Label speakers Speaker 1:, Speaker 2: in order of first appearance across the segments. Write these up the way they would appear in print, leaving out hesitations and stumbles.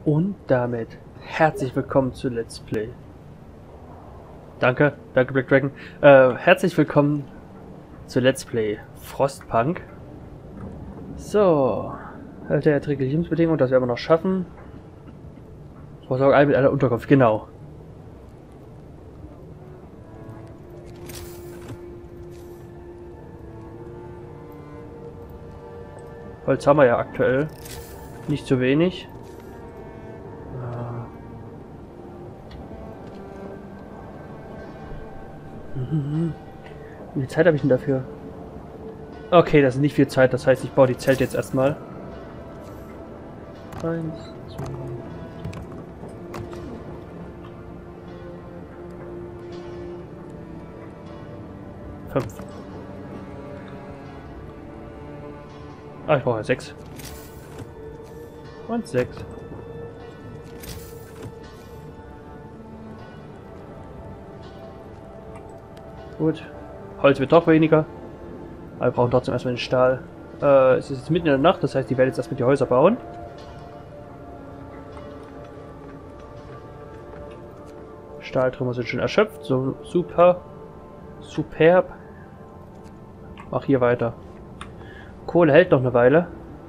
Speaker 1: Und damit herzlich willkommen zu Let's Play. Danke Black Dragon. Herzlich willkommen zu Let's Play Frostpunk. So, halt der erträgliche Lebensbedingungen, das werden wir noch schaffen. Versorgung ein mit einer Unterkunft, genau. Holz haben wir ja aktuell. Nicht zu wenig. Wie viel Zeit habe ich denn dafür? Okay, das ist nicht viel Zeit, das heißt, ich baue die Zelte jetzt erstmal. 1, 2, 5. Ah, ich brauche ja 6. Und 6. Gut. Holz wird doch weniger. Aber wir brauchen trotzdem erstmal den Stahl. Es ist jetzt mitten in der Nacht, das heißt, die werden jetzt erstmal die Häuser bauen. Stahltrümmer sind schon erschöpft. So super. Superb. Mach hier weiter. Kohle hält noch eine Weile.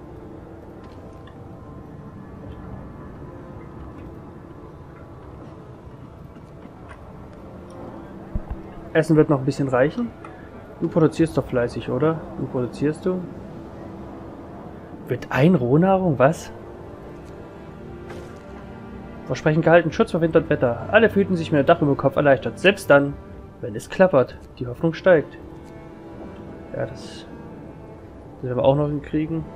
Speaker 1: Essen wird noch ein bisschen reichen. Du produzierst doch fleißig, oder? Du produzierst du? Wird ein Rohnahrung? Was? Versprechen gehalten, Schutz vor Wind und Wetter. Alle fühlten sich mit dem Dach über dem Kopf erleichtert. Selbst dann, wenn es klappert. Die Hoffnung steigt. Ja, das werden wir auch noch hinkriegen.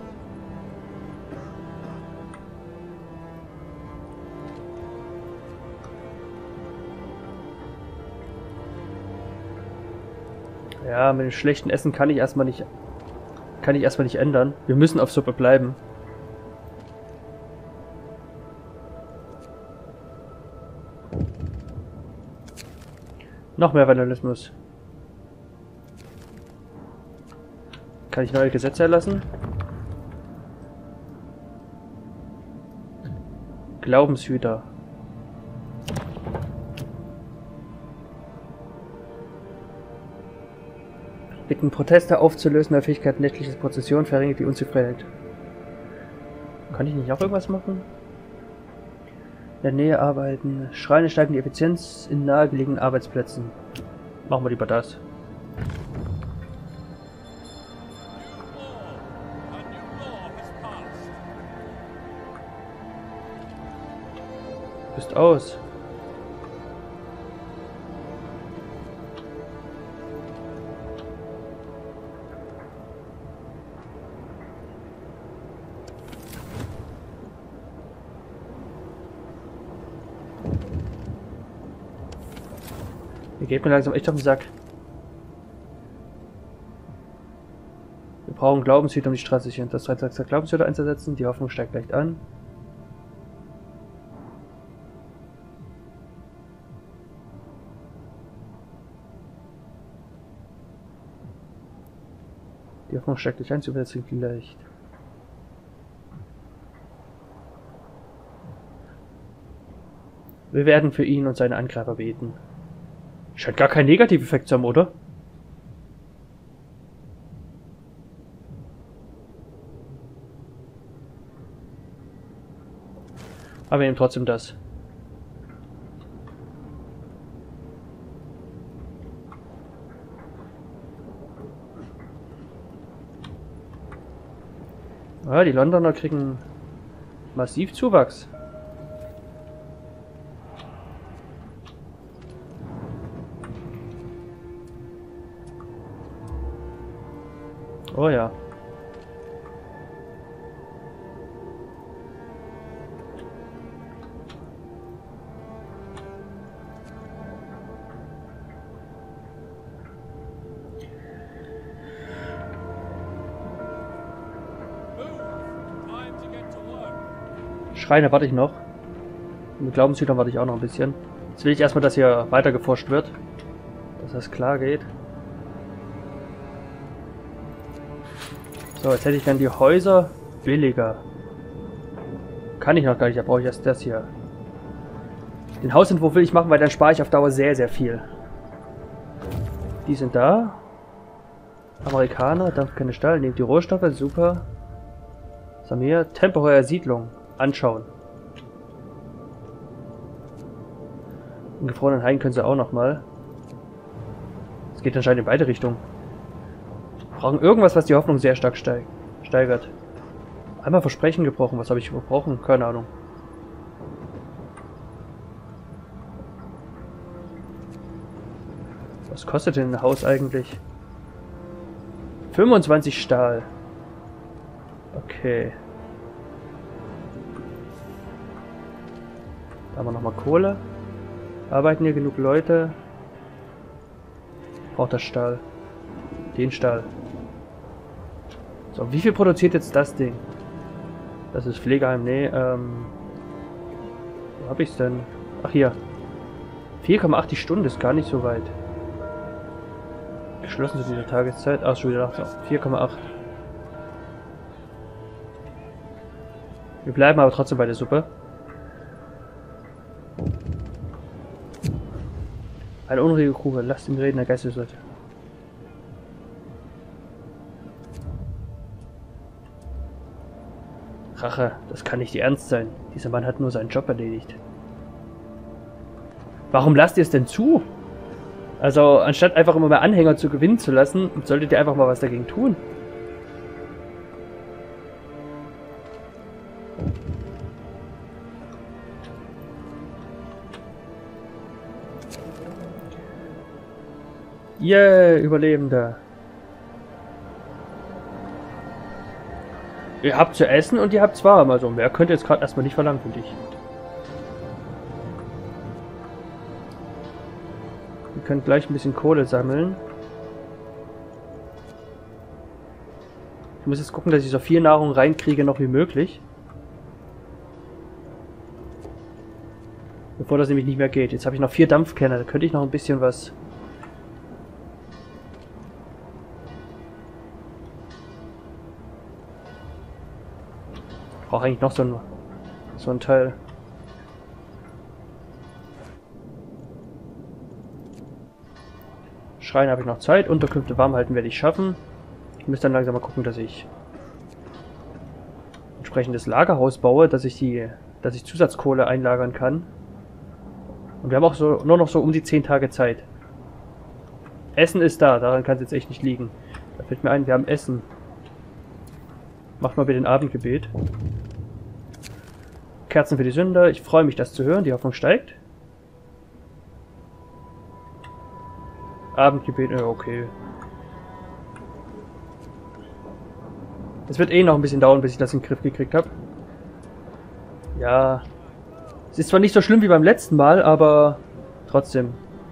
Speaker 1: Ja, mit dem schlechten Essen kann ich erstmal nicht ändern. Wir müssen auf Suppe bleiben. Noch mehr Vandalismus. Kann ich neue Gesetze erlassen? Glaubenshüter. Bitten Proteste aufzulösen, der Fähigkeit nächtliche Prozession verringert die Unzufriedenheit. Kann ich nicht auch irgendwas machen? In der Nähe arbeiten. Schreine steigen die Effizienz in nahegelegenen Arbeitsplätzen. Machen wir lieber das. Bist aus. Mir geht mir langsam echt auf den Sack. Wir brauchen Glaubenshüter, um die Straße sichern. Das 3 Glaubenshüter einzusetzen. Die Hoffnung steigt leicht an. Die Hoffnung steigt leicht ein, zu übersetzen vielleicht. Wir werden für ihn und seine Angreifer beten. Scheint gar keinen Negativeffekt zu haben, oder? Aber wir nehmen trotzdem das. Ja, die Londoner kriegen massiv Zuwachs. Oh ja. Schreine warte ich noch. Mit Glaubenshütern warte ich auch noch ein bisschen. Jetzt will ich erstmal, dass hier weiter geforscht wird. Dass das klar geht. So, jetzt hätte ich dann die Häuser billiger. Kann ich noch gar nicht, da brauche ich erst das hier. Den Hausentwurf will ich machen, weil dann spare ich auf Dauer sehr, sehr viel. Die sind da. Amerikaner, darf keine Stahl, nehmt die Rohstoffe, super. Samir, temporäre Siedlung. Anschauen. In gefrorenen Hain können sie auch nochmal. Es geht anscheinend in beide Richtungen. Wir brauchen irgendwas, was die Hoffnung sehr stark steigert. Einmal Versprechen gebrochen. Was habe ich gebrochen? Keine Ahnung. Was kostet denn ein Haus eigentlich? 25 Stahl. Okay. Da haben wir nochmal Kohle. Arbeiten hier genug Leute? Braucht das Stahl. Den Stahl. So, wie viel produziert jetzt das Ding? Das ist Pflegeheim. Nee, wo hab ich's denn? Ach, hier. 4,8 die Stunde ist gar nicht so weit. Geschlossen zu dieser Tageszeit. Ach, schon wieder 4,8. Wir bleiben aber trotzdem bei der Suppe. Eine unruhige Grube. Lasst ihn reden, der Geist ist heute. Rache, das kann nicht ernst sein. Dieser Mann hat nur seinen Job erledigt. Warum lasst ihr es denn zu? Also, anstatt einfach immer mehr Anhänger zu gewinnen zu lassen, solltet ihr einfach mal was dagegen tun. Yeah, Überlebender. Ihr habt zu essen und ihr habt's warm. Also mehr könnt ihr jetzt gerade erstmal nicht verlangen, finde ich. Ihr könnt gleich ein bisschen Kohle sammeln. Ich muss jetzt gucken, dass ich so viel Nahrung reinkriege noch wie möglich. Bevor das nämlich nicht mehr geht. Jetzt habe ich noch 4 Dampfkenner. Da könnte ich noch ein bisschen was... Ich brauche eigentlich noch so ein Teil. Schreien habe ich noch Zeit. Unterkünfte warm halten werde ich schaffen. Ich muss dann langsam mal gucken, dass ich entsprechendes Lagerhaus baue, dass ich Zusatzkohle einlagern kann. Und wir haben auch so nur noch so um die 10 Tage Zeit. Essen ist da, daran kann es jetzt echt nicht liegen. Da fällt mir ein, wir haben Essen. Macht mal bitte ein Abendgebet. Kerzen für die Sünder. Ich freue mich, das zu hören. Die Hoffnung steigt. Abendgebet, okay. Es wird eh noch ein bisschen dauern, bis ich das in den Griff gekriegt habe. Ja. Es ist zwar nicht so schlimm wie beim letzten Mal, aber trotzdem.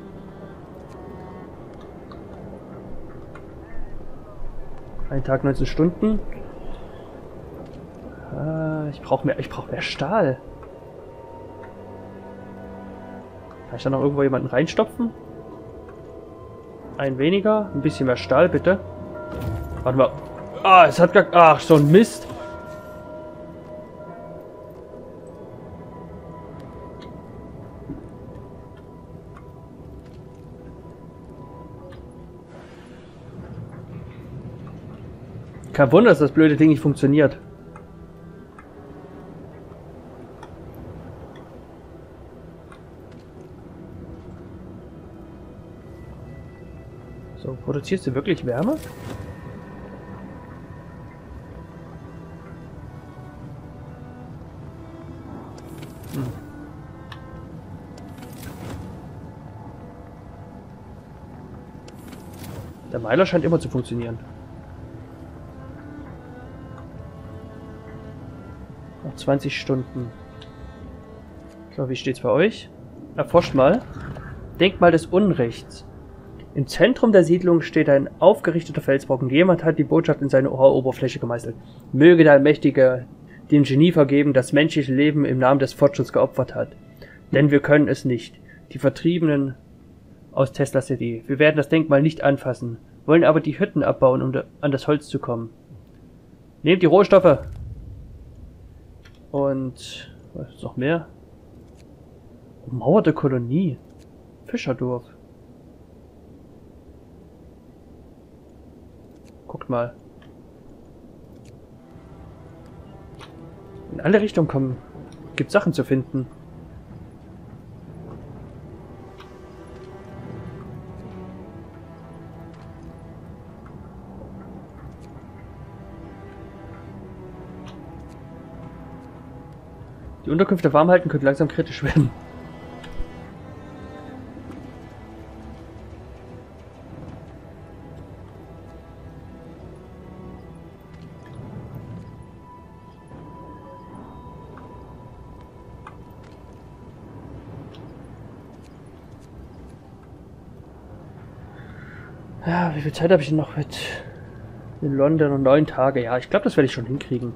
Speaker 1: Ein Tag 19 Stunden. Ich brauche mehr Stahl. Kann ich da noch irgendwo jemanden reinstopfen? Ein weniger, ein bisschen mehr Stahl, bitte. Warte mal. Ah, es hat gar... Ach, so ein Mist. Kein Wunder, dass das blöde Ding nicht funktioniert. So, produzierst du wirklich Wärme? Der Meiler scheint immer zu funktionieren. Noch 20 Stunden. So, wie steht's bei euch? Erforscht mal. Denkmal des Unrechts. Im Zentrum der Siedlung steht ein aufgerichteter Felsbrocken. Jemand hat die Botschaft in seine Oberfläche gemeißelt. Möge der Allmächtige dem Genie vergeben, das menschliche Leben im Namen des Fortschritts geopfert hat. Denn wir können es nicht. Die Vertriebenen aus Tesla City. Wir werden das Denkmal nicht anfassen, wollen aber die Hütten abbauen, um an das Holz zu kommen. Nehmt die Rohstoffe! Und was ist noch mehr? Ummauerte Kolonie. Fischerdorf. Guckt mal. In alle Richtungen kommen. Gibt Sachen zu finden. Die Unterkünfte warm halten könnte langsam kritisch werden. Ja, wie viel Zeit habe ich denn noch mit in London und 9 Tage? Ja, ich glaube, das werde ich schon hinkriegen.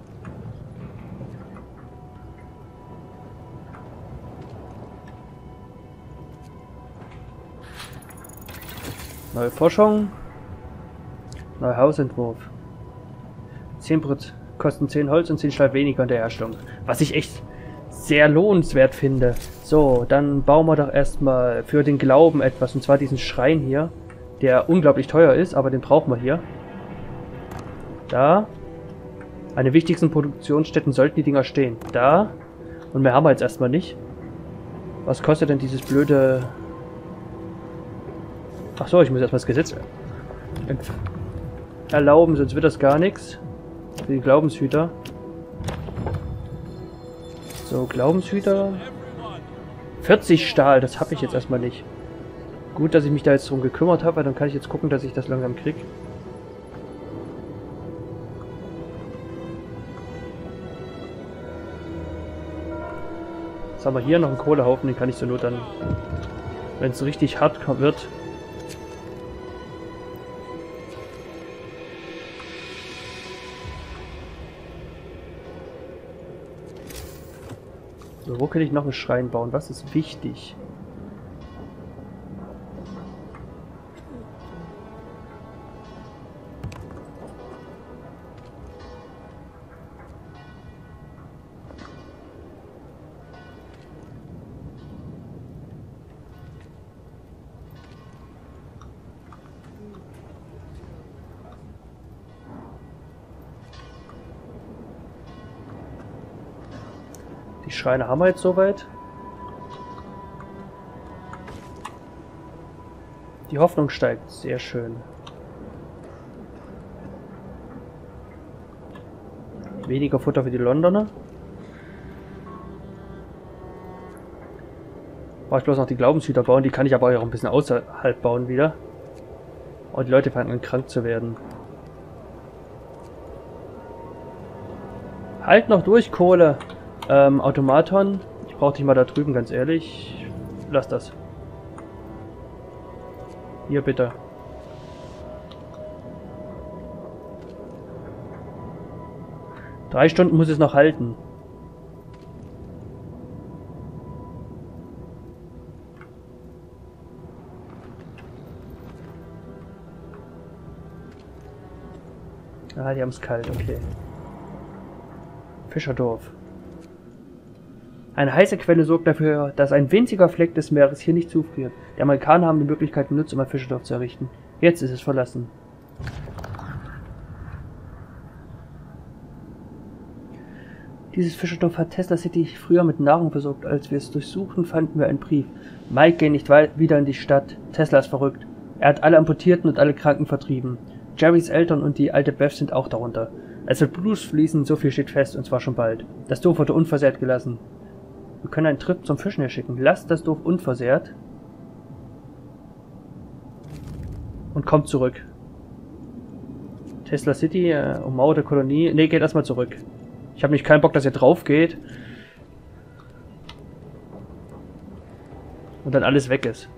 Speaker 1: Neue Forschung. Neuer Hausentwurf. 10% kosten 10 Holz und 10 Stahl weniger in der Herstellung. Was ich echt sehr lohnenswert finde. So, dann bauen wir doch erstmal für den Glauben etwas. Und zwar diesen Schrein hier. Der unglaublich teuer ist, aber den brauchen wir hier. Da. An den wichtigsten Produktionsstätten sollten die Dinger stehen. Da. Und mehr haben wir jetzt erstmal nicht. Was kostet denn dieses blöde... Achso, ich muss erstmal das Gesetz erlauben, sonst wird das gar nichts. Für die Glaubenshüter. So, Glaubenshüter. 40 Stahl, das habe ich jetzt erstmal nicht. Gut, dass ich mich da jetzt drum gekümmert habe, weil dann kann ich jetzt gucken, dass ich das langsam kriege. Jetzt haben wir hier noch einen Kohlehaufen, den kann ich zur Not dann, wenn es richtig hart wird. So, wo kann ich noch einen Schrein bauen? Was ist wichtig? Die Schreine haben wir jetzt soweit. Die Hoffnung steigt. Sehr schön. Weniger Futter für die Londoner. Brauche ich bloß noch die Glaubenshüter bauen. Die kann ich aber auch ein bisschen außerhalb bauen wieder. Und die Leute fangen an krank zu werden. Halt noch durch, Kohle! Automaton. Ich brauche dich mal da drüben, ganz ehrlich. Lass das. Hier bitte. Drei Stunden muss es noch halten. Ah, die haben es kalt, okay. Fischerdorf. Eine heiße Quelle sorgt dafür, dass ein winziger Fleck des Meeres hier nicht zufriert. Die Amerikaner haben die Möglichkeit benutzt, um ein Fischerdorf zu errichten. Jetzt ist es verlassen. Dieses Fischerdorf hat Tesla City früher mit Nahrung versorgt. Als wir es durchsuchten, fanden wir einen Brief. Mike geht nicht wieder in die Stadt. Tesla ist verrückt. Er hat alle Amputierten und alle Kranken vertrieben. Jerrys Eltern und die alte Beth sind auch darunter. Es wird Blut fließen, so viel steht fest, und zwar schon bald. Das Dorf wurde unversehrt gelassen. Wir können einen Trip zum Fischen hier schicken. Lasst das Dorf unversehrt. Und kommt zurück. Tesla City, ummauerte Kolonie. Ne, geht erstmal zurück. Ich habe nicht keinen Bock, dass ihr drauf geht. Und dann alles weg ist.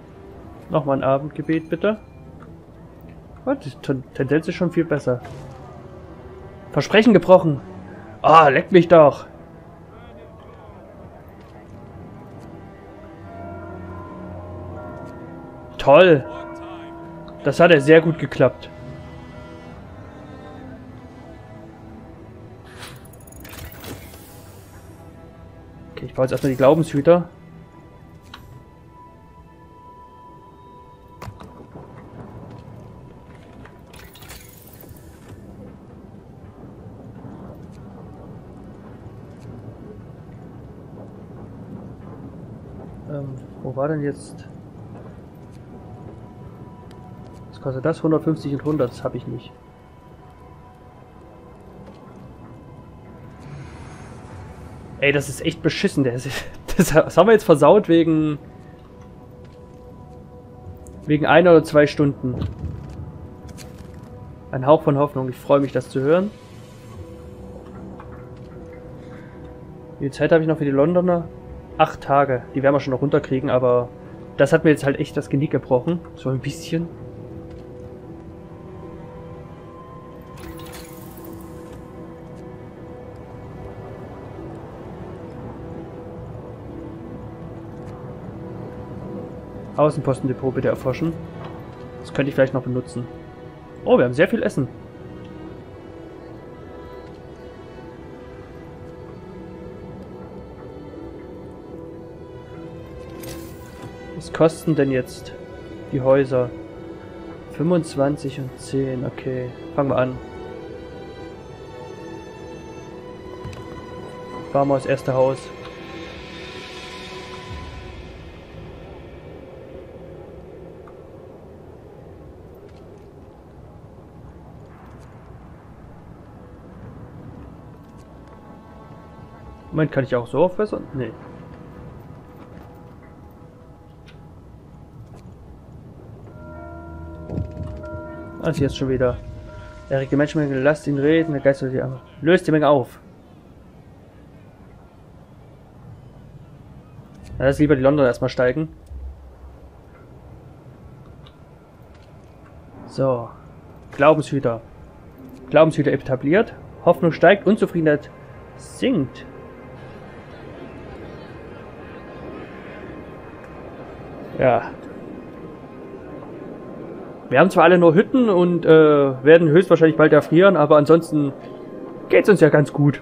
Speaker 1: Nochmal ein Abendgebet, bitte. Oh, die Tendenz ist schon viel besser. Versprechen gebrochen. Ah, leck mich doch. Toll. Das hat ja sehr gut geklappt. Okay, ich baue jetzt erstmal die Glaubenshüter. Wo war denn jetzt... Was kostet das? 150 und 100, das habe ich nicht. Ey, das ist echt beschissen. Das haben wir jetzt versaut wegen 1 oder 2 Stunden. Ein Hauch von Hoffnung. Ich freue mich, das zu hören. Wie viel Zeit habe ich noch für die Londoner? 8 Tage. Die werden wir schon noch runterkriegen, aber das hat mir jetzt halt echt das Genick gebrochen. So ein bisschen. Außenpostendepot bitte erforschen. Das könnte ich vielleicht noch benutzen. Oh, wir haben sehr viel Essen. Was kosten denn jetzt die Häuser? 25 und 10, okay. Fangen wir an. Fahren wir das erste Haus. Moment, kann ich auch so aufbessern? Nee. Also jetzt schon wieder. Der regt die Menschenmenge, lasst ihn reden, der Geist soll die Arme. Löst die Menge auf. Na, lass lieber die Londoner erstmal steigen. So. Glaubenshüter. Glaubenshüter etabliert. Hoffnung steigt, Unzufriedenheit sinkt. Ja. Wir haben zwar alle nur Hütten und werden höchstwahrscheinlich bald erfrieren, aber ansonsten geht's uns ja ganz gut.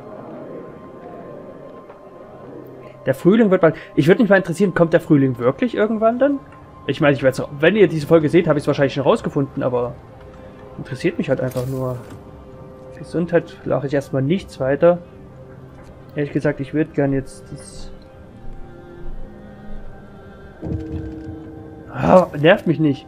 Speaker 1: Der Frühling wird bald... Ich würde mich mal interessieren, kommt der Frühling wirklich irgendwann dann? Ich meine, wenn ihr diese Folge seht, habe ich es wahrscheinlich schon rausgefunden, aber interessiert mich halt einfach nur. Gesundheit lache ich erstmal nichts weiter. Ehrlich gesagt, ich würde gern jetzt das... Ah, nervt mich nicht.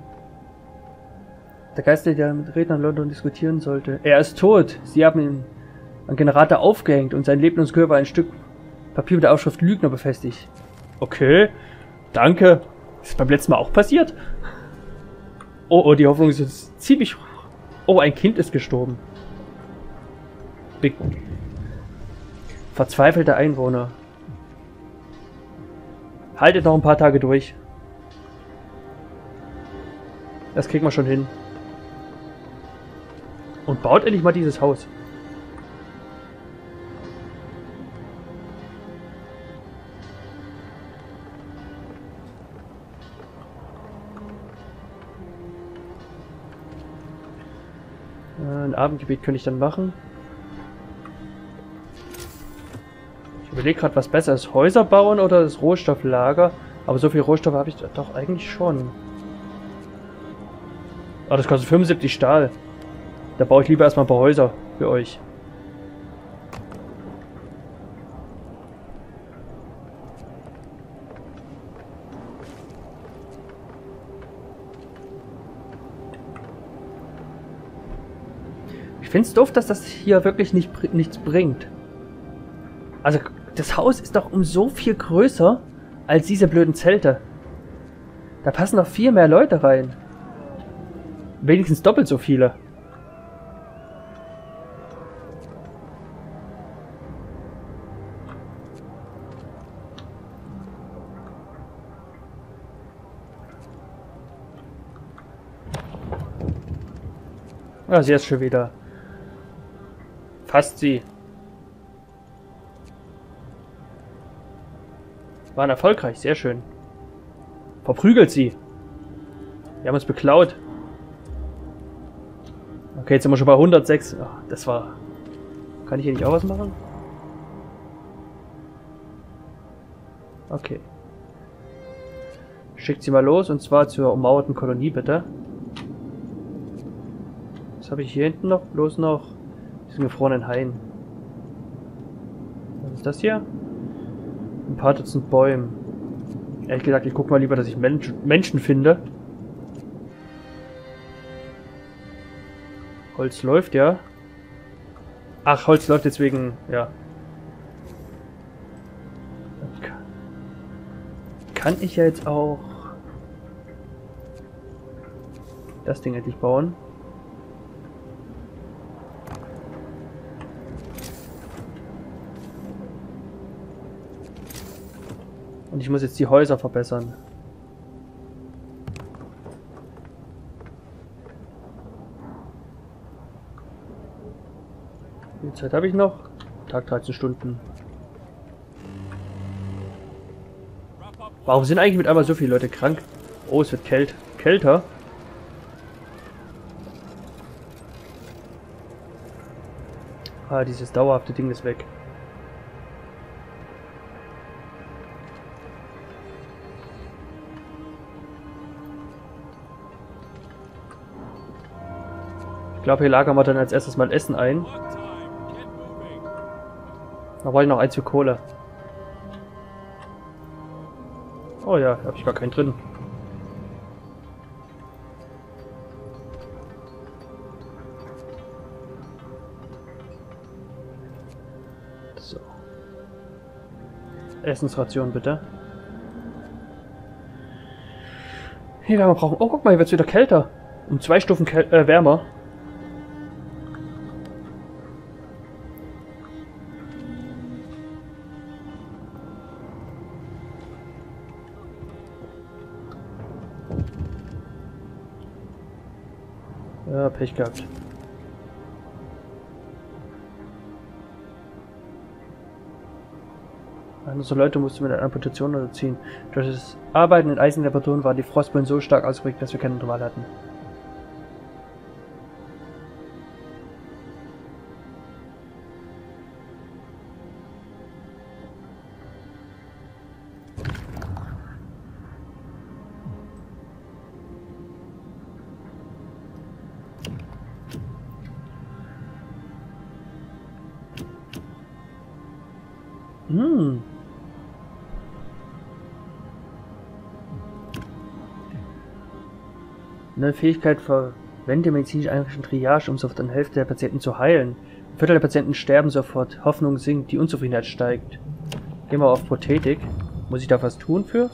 Speaker 1: Der Geist, der mit Rednern in London diskutieren sollte. Er ist tot. Sie haben ihn an Generator aufgehängt und sein lebloser Körper ein Stück Papier mit der Aufschrift Lügner befestigt. Okay, danke. Ist das beim letzten Mal auch passiert? Oh, die Hoffnung ist jetzt ziemlich... Oh, ein Kind ist gestorben. Verzweifelte Einwohner. Haltet noch ein paar Tage durch. Das kriegen wir schon hin. Und baut endlich mal dieses Haus. Ein Abendgebet könnte ich dann machen. Ich überlege gerade, was besser ist. Häuser bauen oder das Rohstofflager? Aber so viel Rohstoffe habe ich doch eigentlich schon. Ah, das kostet 75 Stahl. Da baue ich lieber erstmal ein paar Häuser für euch. Ich finde es doof, dass das hier wirklich nichts bringt. Also, das Haus ist doch um so viel größer als diese blöden Zelte. Da passen noch viel mehr Leute rein. Wenigstens doppelt so viele. Also jetzt schon wieder. Fasst sie. Waren erfolgreich, sehr schön. Verprügelt sie. Wir haben uns beklaut. Okay, jetzt sind wir schon bei 106. Ach, das war... Kann ich hier nicht auch was machen? Okay. Schickt sie mal los, und zwar zur ummauerten Kolonie, bitte. Was habe ich hier hinten noch? Bloß noch diesen gefrorenen Hain. Was ist das hier? Ein paar Dutzend Bäume. Ehrlich gesagt, ich guck mal lieber, dass ich Menschen finde. Holz läuft, ja. Ach, Holz läuft jetzt wegen... Ja. Kann ich ja jetzt auch... das Ding endlich bauen. Und ich muss jetzt die Häuser verbessern. Wie viel Zeit habe ich noch? Tag 13 Stunden. Warum sind eigentlich mit einmal so viele Leute krank? Oh, es wird kälter. Ah, dieses dauerhafte Ding ist weg. Ich glaube, hier lagern wir dann als erstes mal Essen ein. Da wollte ich noch eins für Kohle. Oh ja, habe ich gar keinen drin. So. Essensration bitte. Hier werden wir brauchen. Oh, guck mal, hier wird es wieder kälter. Um 2 Stufen wärmer. Ja, Pech gehabt. Also Leute mussten mit einer Amputation unterziehen. Durch das Arbeiten in Eisentemperaturen waren die Frostböen so stark ausgeprägt, dass wir keine Wahl hatten. Hm. Eine Fähigkeit verwende medizinische Einrichtung Triage, um sofort eine Hälfte der Patienten zu heilen. Ein Viertel der Patienten sterben sofort. Hoffnung sinkt, die Unzufriedenheit steigt. Gehen wir auf Prothetik. Muss ich da was tun für?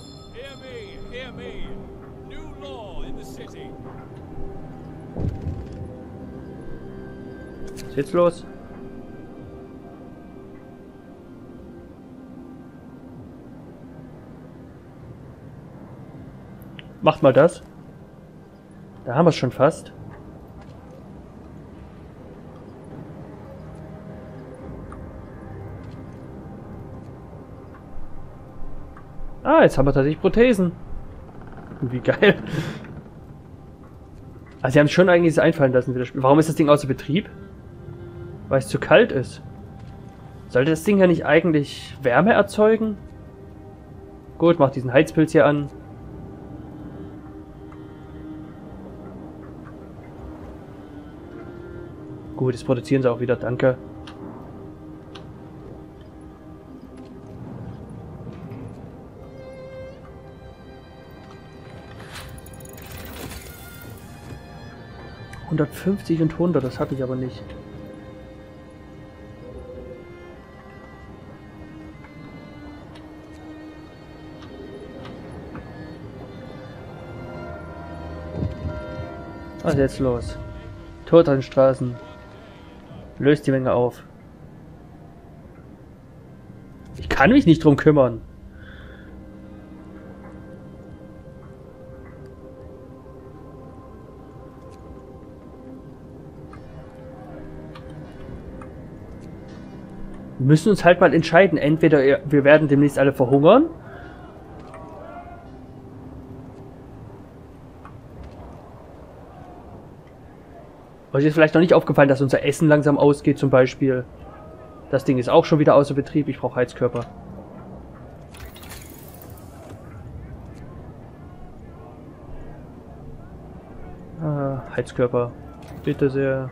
Speaker 1: Was ist jetzt los? Macht mal das. Da haben wir es schon fast. Ah, jetzt haben wir tatsächlich Prothesen. Wie geil. Also sie haben es schon eigentlich einfallen lassen. Warum ist das Ding außer Betrieb? Weil es zu kalt ist. Sollte das Ding ja nicht eigentlich Wärme erzeugen? Gut, mach diesen Heizpilz hier an. Gut, jetzt produzieren sie auch wieder, danke. ...150 und 100, das habe ich aber nicht. Was ist jetzt los? Tod an den Straßen. Löst die Menge auf. Ich kann mich nicht drum kümmern. Wir müssen uns halt mal entscheiden. Entweder wir werden demnächst alle verhungern. Euch ist vielleicht noch nicht aufgefallen, dass unser Essen langsam ausgeht zum Beispiel. Das Ding ist auch schon wieder außer Betrieb. Ich brauche Heizkörper. Heizkörper. Bitte sehr.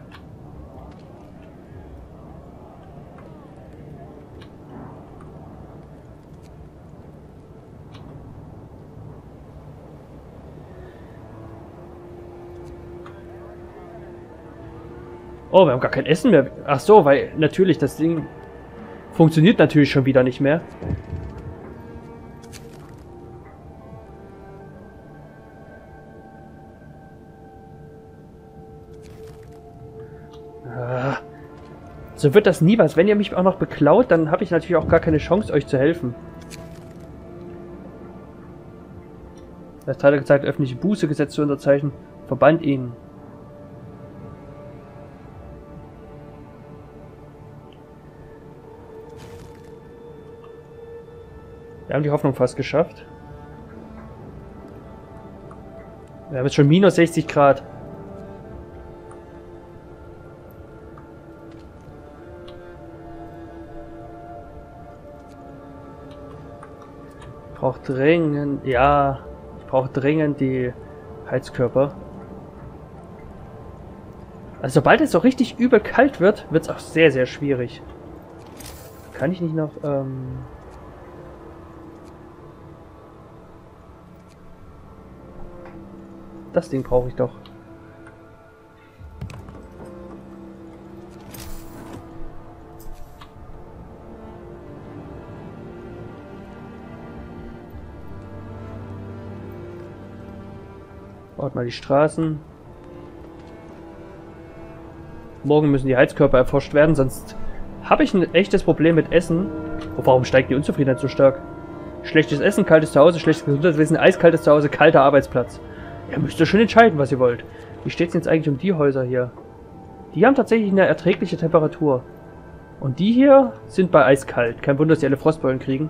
Speaker 1: Oh, wir haben gar kein Essen mehr. Ach so, weil natürlich das Ding funktioniert natürlich schon wieder nicht mehr. So wird das nie was. Wenn ihr mich auch noch beklaut, dann habe ich natürlich auch gar keine Chance, euch zu helfen. Das hat er gezeigt, öffentliche Bußegesetz zu unterzeichnen. Verbannt ihn. Wir haben die Hoffnung fast geschafft. Wir haben jetzt schon minus 60 Grad. Ich brauche dringend, ja, ich brauche dringend die Heizkörper. Also sobald es so richtig übel kalt wird, wird es auch sehr, sehr schwierig. Kann ich nicht noch, das Ding brauche ich doch. Baut mal die Straßen. Morgen müssen die Heizkörper erforscht werden, sonst habe ich ein echtes Problem mit Essen. Oh, warum steigt die Unzufriedenheit so stark? Schlechtes Essen, kaltes Zuhause, schlechtes Gesundheitswesen, eiskaltes Zuhause, kalter Arbeitsplatz. Ihr müsst ja schon entscheiden, was ihr wollt. Wie steht es jetzt eigentlich um die Häuser hier? Die haben tatsächlich eine erträgliche Temperatur. Und die hier sind bei eiskalt. Kein Wunder, dass die alle Frostbeulen kriegen.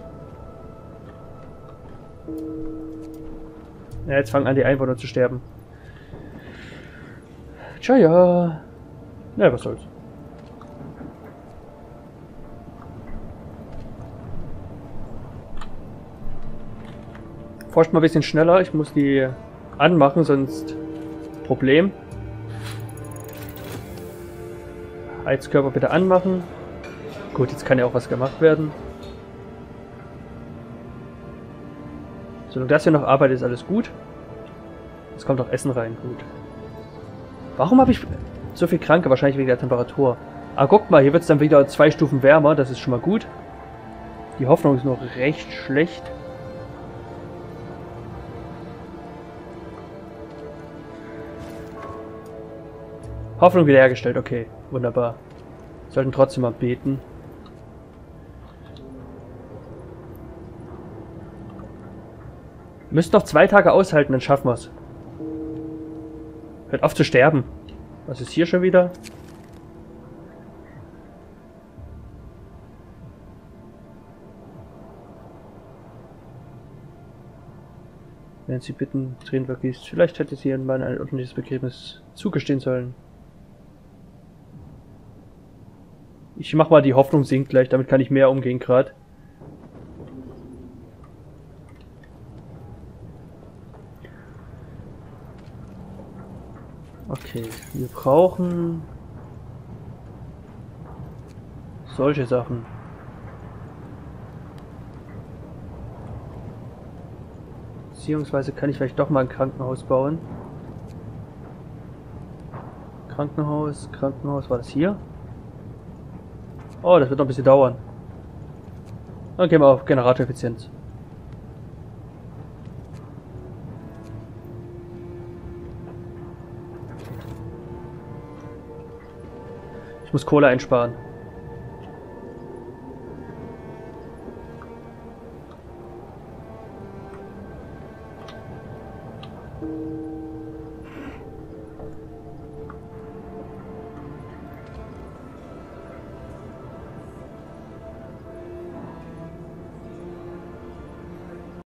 Speaker 1: Ja, jetzt fangen an, die Einwohner zu sterben. Tja, ja. Na, was soll's. Forscht mal ein bisschen schneller. Ich muss die anmachen, sonst Problem. Heizkörper bitte anmachen. Gut, jetzt kann ja auch was gemacht werden. Solange das hier noch arbeitet, ist alles gut. Es kommt auch Essen rein, gut. Warum habe ich so viel Kranke? Wahrscheinlich wegen der Temperatur. Ah, guckt mal, hier wird es dann wieder 2 Stufen wärmer, das ist schon mal gut. Die Hoffnung ist noch recht schlecht. Hoffnung wiederhergestellt, okay, wunderbar. Sollten trotzdem mal beten. Müsst noch 2 Tage aushalten, dann schaffen wir es. Hört auf zu sterben. Was ist hier schon wieder? Wenn Sie bitten, Tränen vergießt. Vielleicht hätte sie Ihren Mann ein ordentliches Begräbnis zugestehen sollen. Ich mach mal die Hoffnung sinkt gleich, damit kann ich mehr umgehen gerade. Okay, wir brauchen solche Sachen. Beziehungsweise kann ich vielleicht doch mal ein Krankenhaus bauen. Krankenhaus, war das hier? Oh, das wird noch ein bisschen dauern. Dann gehen wir auf Generatoreffizienz. Ich muss Kohle einsparen.